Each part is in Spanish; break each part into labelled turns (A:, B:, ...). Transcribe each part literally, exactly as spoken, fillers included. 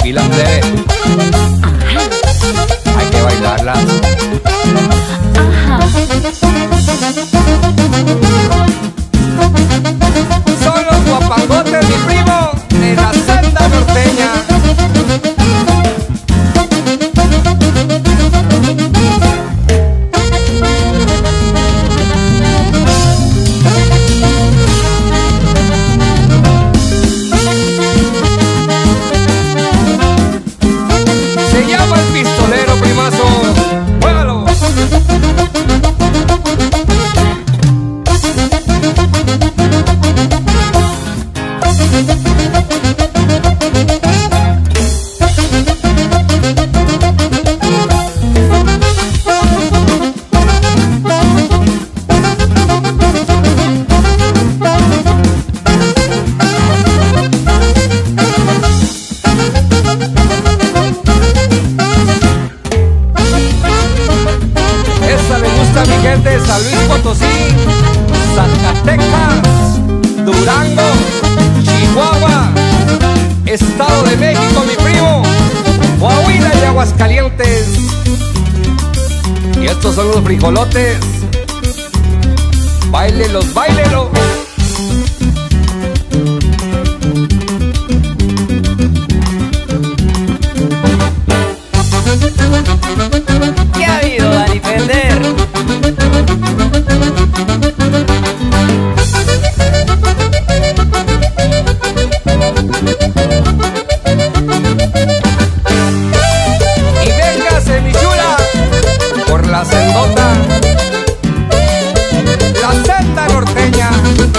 A: y la plebe. Hay que bailarla. Son los guapangotes, mi primo, de la senda norteña. Se llama el pistolero, primazo. ¡Muévalo! Mi gente de San Luis Potosí, Zacatecas, Durango, Chihuahua, Estado de México, mi primo, Coahuila y Aguascalientes. Y estos son los frijolotes. Báilelos, báilelos. ¿Qué ha habido, Dani Fender? Y véngase, mi chula, por la sendota, la senda norteña.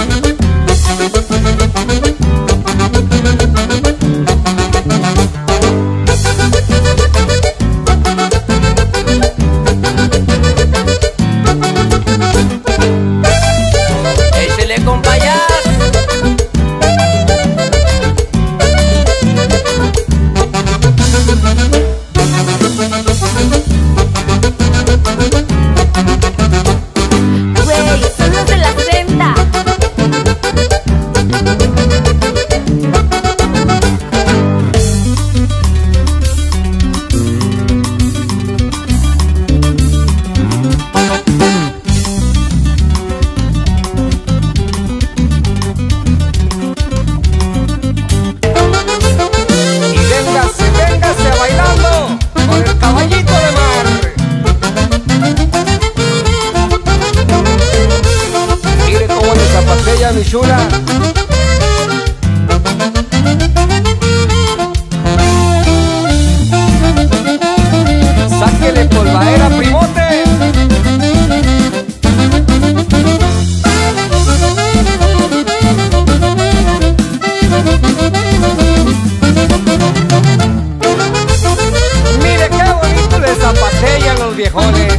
A: Échele, compayas.
B: Güey, son los de la senda.
A: Y véngase, véngase bailando con el caballito de mar. Mire cómo le zapatea, mi chula. Sáquele polvadera, primote. Mire qué bonito le zapatean los viejones.